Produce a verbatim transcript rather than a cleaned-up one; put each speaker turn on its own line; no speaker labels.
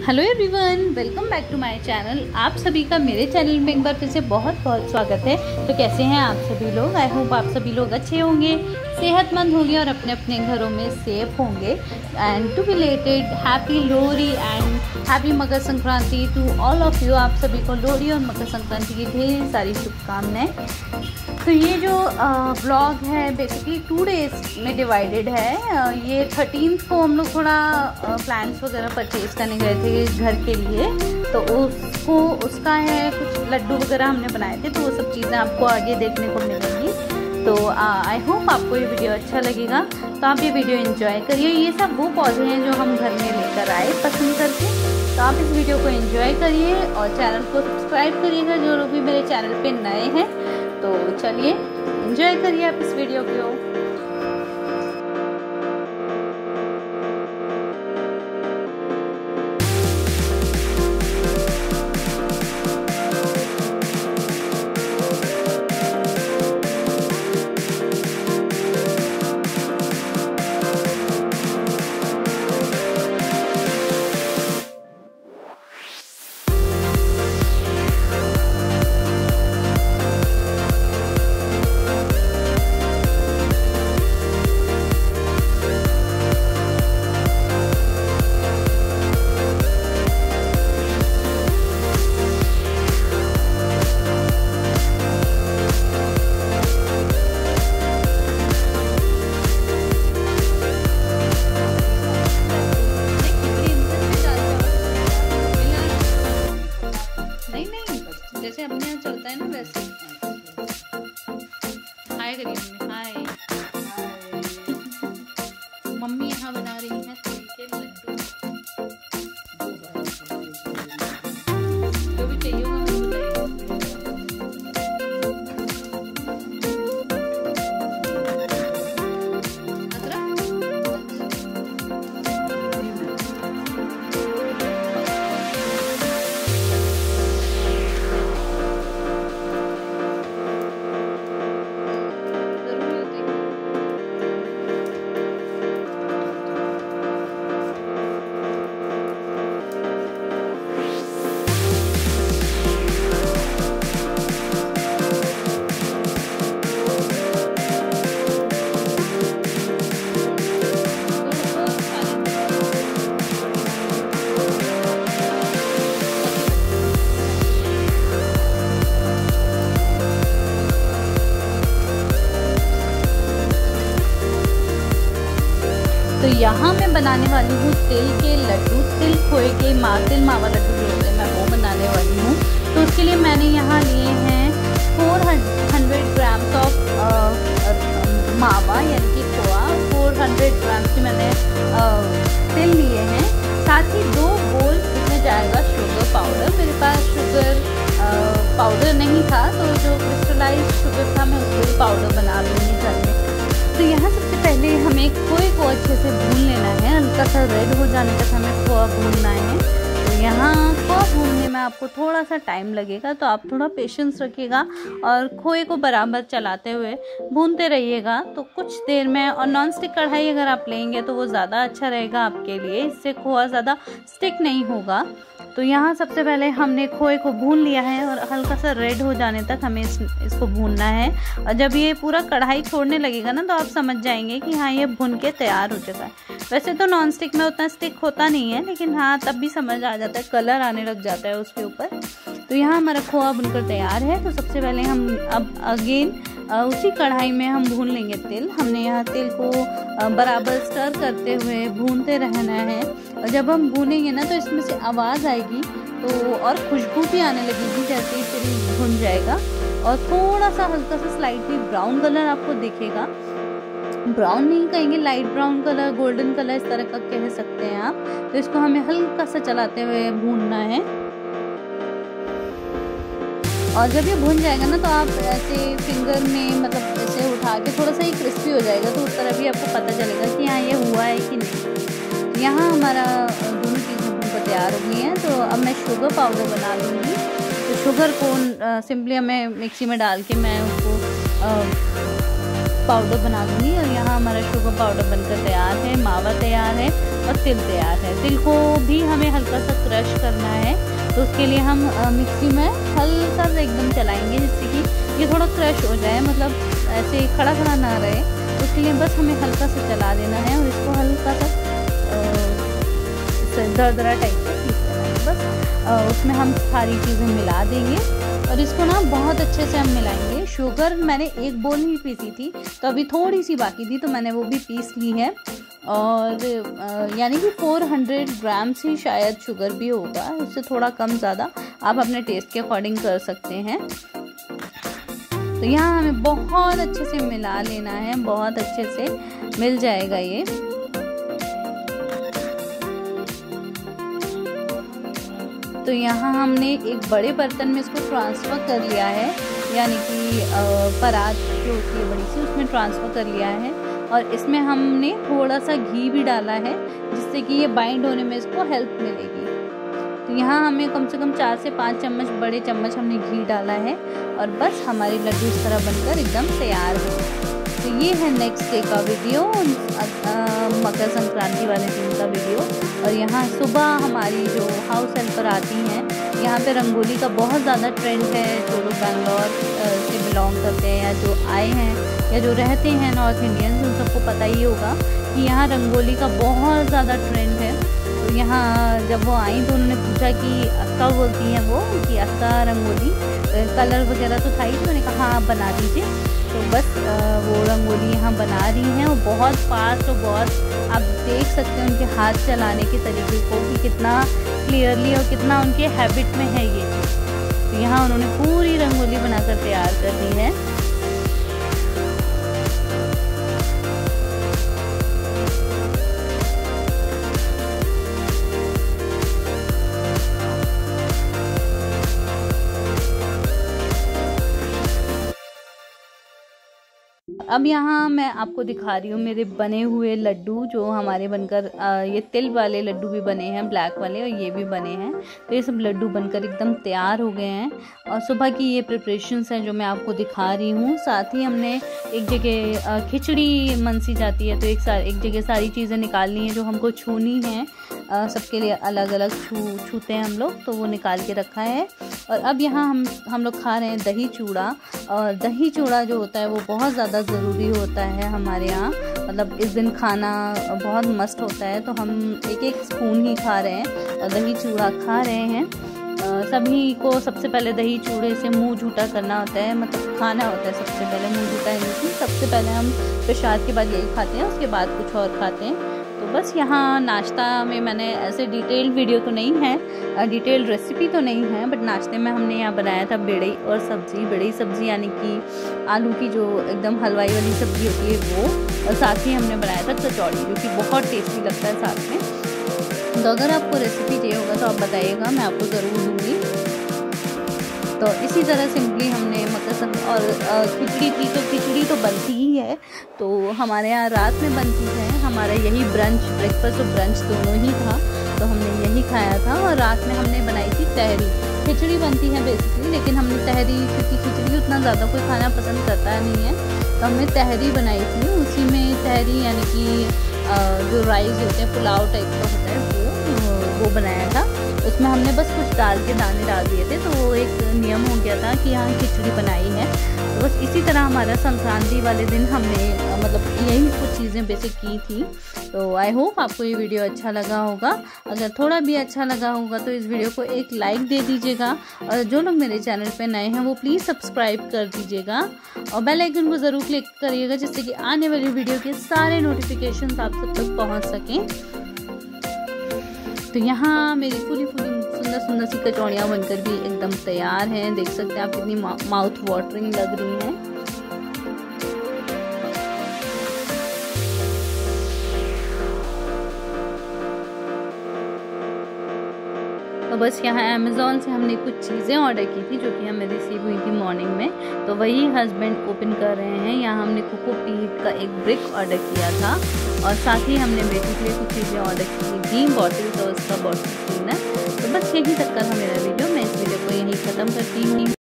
Hello everyone, welcome back to my channel. आप सभी का मेरे चैनल में एक बार फिर से बहुत बहुत स्वागत है। तो कैसे हैं आप सभी लोग? आई होप आप सभी लोग अच्छे होंगे, सेहतमंद होंगे और अपने अपने घरों में सेफ होंगे। And to belated happy Lohri and happy Makar Sankranti to all of you. आप सभी को लोहड़ी और मकर संक्रांति की ढेर सारी शुभकामनाएं। तो ये जो ब्लॉग है बेसिकली टू डेज में डिवाइडेड है। uh, ये थर्टीन को हम लोग थोड़ा प्लांट्स uh, वगैरह परचेज करने गए थे घर के लिए, तो उसको उसका है कुछ लड्डू वगैरह हमने बनाए थे, तो वो सब चीज़ें आपको आगे देखने को मिलेंगी। तो आई uh, होप आपको ये वीडियो अच्छा लगेगा, तो आप ये वीडियो एंजॉय करिए। ये सब वो पौधे हैं जो हम घर में लेकर आए पसंद करके, तो आप इस वीडियो को एंजॉय करिए और चैनल को सब्सक्राइब करिएगा जो लोग भी मेरे चैनल पे नए हैं। तो चलिए एंजॉय करिए आप इस वीडियो को। जैसे अपने यहाँ चलता है ना वैसे। हाय करिए मम्मी, हाय। मम्मी यहाँ बना रही है तिल के लड्डू। जो भी चाहिए होगा मुझे तो यहाँ मैं बनाने वाली हूँ तिल के लड्डू, तिल खोए के मा तिल मावा लड्डू जो होते हैं, मैं वो बनाने वाली हूँ। तो उसके लिए मैंने यहाँ लिए हैं फोर हंड्रेड ग्राम्स ऑफ मावा यानी कि खोआ, फोर हंड्रेड ग्राम्स की मैंने आ, तिल लिए हैं। साथ ही दो बोल इसमें जाएगा शुगर पाउडर। मेरे पास शुगर पाउडर नहीं था, तो जो क्रिस्टलाइज शुगर था मैं उसको पाउडर बना लूँगी घर में। तो यहाँ सबसे पहले हमें खोए को अच्छे से भून लेना है, हल्का सा रेड हो जाने तक हमें खोआ भूनना है। तो यहाँ खोआ भूनने में आपको थोड़ा सा टाइम लगेगा, तो आप थोड़ा पेशेंस रखिएगा और खोए को बराबर चलाते हुए भूनते रहिएगा। तो कुछ देर में, और नॉन स्टिक कढ़ाई अगर आप लेंगे तो वो ज़्यादा अच्छा रहेगा आपके लिए, इससे खोआ ज़्यादा स्टिक नहीं होगा। तो यहाँ सबसे पहले हमने खोए को भून लिया है और हल्का सा रेड हो जाने तक हमें इस, इसको भूनना है। और जब ये पूरा कढ़ाई छोड़ने लगेगा ना, तो आप समझ जाएंगे कि हाँ ये भून के तैयार हो चुका है। वैसे तो नॉन स्टिक में उतना स्टिक होता नहीं है, लेकिन हाँ तब भी समझ आ जाता है, कलर आने लग जाता है उसके ऊपर। तो यहाँ हमारा खोआ भुनकर तैयार है। तो सबसे पहले हम अब अगेन उसी कढ़ाई में हम भून लेंगे तिल। हमने यहाँ तिल को बराबर स्टर करते हुए भूनते रहना है। और जब हम भूनेंगे ना, तो इसमें से आवाज़ आएगी तो और खुशबू भी आने लगेगी जैसे ही तिल भुन जाएगा। और थोड़ा सा हल्का सा स्लाइटली ब्राउन कलर आपको दिखेगा, ब्राउन नहीं कहेंगे, light brown colour, golden colour, इस तरह का कह सकते हैं आप। तो इसको हमें हल्का सा चलाते हुए भूनना है। और जब ये भुन जाएगा ना, तो आप ऐसे फिंगर में मतलब ऐसे उठा के थोड़ा सा ही क्रिस्पी हो जाएगा, तो उस तरह भी आपको पता चलेगा कि हाँ ये हुआ है कि नहीं। यहाँ हमारा दोनों चीज़ें भूनकर तैयार हो गई हैं। तो अब मैं शुगर पाउडर बना लूँगी। तो शुगर को सिंपली हमें मिक्सी में डाल के मैं उसको पाउडर बना लूँगी। और यहाँ हमारा शुगर पाउडर बनकर तैयार है, मावा तैयार है। और तिल तैयार है। तिल को भी हमें हल्का सा क्रश करना है, तो उसके लिए हम मिक्सी में हल्का सा एकदम चलाएंगे जिससे कि ये थोड़ा क्रश हो जाए, मतलब ऐसे खड़ा खड़ा ना रहे। उसके लिए बस हमें हल्का सा चला देना है और इसको हल्का सा दरदरा टाइप से पीस लेना है। बस आ, उसमें हम सारी चीज़ें मिला देंगे और इसको ना बहुत अच्छे से हम मिलाएंगे। शुगर मैंने एक बोल ही पीसी थी, तो अभी थोड़ी सी बाकी थी, तो मैंने वो भी पीस ली है। और यानी कि चार सौ ग्राम्स ही शायद शुगर भी होगा, उससे थोड़ा कम ज़्यादा आप अपने टेस्ट के अकॉर्डिंग कर सकते हैं। तो यहाँ हमें बहुत अच्छे से मिला लेना है, बहुत अच्छे से मिल जाएगा ये। तो यहाँ हमने एक बड़े बर्तन में इसको ट्रांसफ़र कर लिया है, यानी कि परात जो होती है बड़ी सी, उसमें ट्रांसफ़र कर लिया है। और इसमें हमने थोड़ा सा घी भी डाला है जिससे कि ये बाइंड होने में इसको हेल्प मिलेगी। तो यहाँ हमें कम से कम चार से पाँच चम्मच बड़े चम्मच हमने घी डाला है और बस हमारे लड्डू इस तरह बनकर एकदम तैयार हो। तो ये है नेक्स्ट डे का वीडियो, मकर संक्रांति वाले दिन का वीडियो। और यहाँ सुबह हमारी जो हाउस हेल्पर आती हैं, यहाँ पे रंगोली का बहुत ज़्यादा ट्रेंड है। जो लोग बैंगलोर से बिलोंग करते हैं या जो आए हैं या जो रहते हैं नॉर्थ इंडियंस, उन सबको पता ही होगा कि यहाँ रंगोली का बहुत ज़्यादा ट्रेंड है। तो यहाँ जब वो आई तो उन्होंने पूछा कि अक्का बोलती हैं वो कि अक्का रंगोली कलर वगैरह तो था ही, तो मैंने कहा हाँ आप बना दीजिए। तो बस वो रंगोली यहाँ बना रही हैं और बहुत फास्ट और बहुत आप देख सकते हैं उनके हाथ चलाने के तरीके को कि कितना क्लियरली और कितना उनके हैबिट में है ये। तो यहाँ उन्होंने पूरी रंगोली बनाकर तैयार कर दी है। अब यहाँ मैं आपको दिखा रही हूँ मेरे बने हुए लड्डू, जो हमारे बनकर आ, ये तिल वाले लड्डू भी बने हैं, ब्लैक वाले, और ये भी बने हैं। तो ये सब लड्डू बनकर एकदम तैयार हो गए हैं और सुबह की ये प्रिपरेशंस हैं जो मैं आपको दिखा रही हूँ। साथ ही हमने एक जगह खिचड़ी मनसी जाती है, तो एक सार एक जगह सारी चीज़ें निकालनी है जो हमको छूनी है, सबके लिए अलग अलग छू छूते हैं हम लोग, तो वो निकाल के रखा है। और अब यहाँ हम हम लोग खा रहे हैं दही चूड़ा। और दही चूड़ा जो होता है वो बहुत ज़्यादा ज़रूरी होता है हमारे यहाँ, मतलब इस दिन खाना बहुत मस्त होता है। तो हम एक एक स्पून ही खा रहे हैं और दही चूड़ा खा रहे हैं। सभी को सबसे पहले दही चूड़े से मुंह झूठा करना होता है, मतलब खाना होता है सबसे पहले मुंह झूठा। यानी सबसे पहले हम प्रसाद के बाद यही खाते हैं, उसके बाद कुछ और खाते हैं। तो बस यहाँ नाश्ता में मैंने ऐसे डिटेल्ड वीडियो तो नहीं है, डिटेल्ड रेसिपी तो नहीं है, बट नाश्ते में हमने यहाँ बनाया था बेड़ई और सब्ज़ी। बेड़ई सब्ज़ी यानी कि आलू की जो एकदम हलवाई वाली सब्ज़ी होती है वो, और साथ ही हमने बनाया था कचौड़ी जो कि बहुत टेस्टी लगता है साथ में। तो अगर आपको रेसिपी चाहिए होगा तो आप बताइएगा, मैं आपको ज़रूर दूँगी। तो इसी तरह सिंपली हमने मकर संक्रांति और खिचड़ी थी, तो खिचड़ी तो बनती ही है, तो हमारे यहाँ रात में बनती है। हमारा यही ब्रंच, ब्रेकफास्ट और ब्रंच दोनों ही था, तो हमने यही खाया था। और रात में हमने बनाई थी तहरी। खिचड़ी बनती है बेसिकली, लेकिन हमने तहरी, क्योंकि खिचड़ी उतना ज़्यादा कोई खाना पसंद करता नहीं है, तो हमने तहरी बनाई थी। उसी में तहरी यानी कि जो राइस होते हैं, पुलाव टाइप का होता है, वो वो बनाया था। उसमें हमने बस कुछ दाल के दाने डाल दिए थे, तो वो एक नियम हो गया था कि यहाँ खिचड़ी बनाई है। तो बस इसी तरह हमारा संक्रांति वाले दिन हमने मतलब यही कुछ चीज़ें बेसिक की थी। तो आई होप आपको ये वीडियो अच्छा लगा होगा। अगर थोड़ा भी अच्छा लगा होगा तो इस वीडियो को एक लाइक दे दीजिएगा, और जो लोग मेरे चैनल पे नए हैं वो प्लीज़ सब्सक्राइब कर दीजिएगा और बेल आइकन को ज़रूर क्लिक करिएगा, जिससे कि आने वाली वीडियो के सारे नोटिफिकेशन आप सब तक पहुँच सकें। तो यहाँ मेरी पूरी पूरी सुंदर सुंदर सी कचौड़ियाँ बनकर भी एकदम तैयार हैं। देख सकते हैं आप कितनी माउथ वाटरिंग लग रही हैं। तो बस यहाँ अमेज़ॉन से हमने कुछ चीज़ें ऑर्डर की थी जो कि हमें रिसीव हुई थी मॉर्निंग में, तो वही हस्बैंड ओपन कर रहे हैं। यहाँ हमने कोकोपीट का एक ब्रिक ऑर्डर किया था और साथ ही हमने बेटी के लिए कुछ चीज़ें ऑर्डर की थी, बॉटल का उसका बॉटल क्लीनर। तो बस यही तक का था मेरा वीडियो। मैं इस वीडियो को यहीं ख़त्म करती हूँ।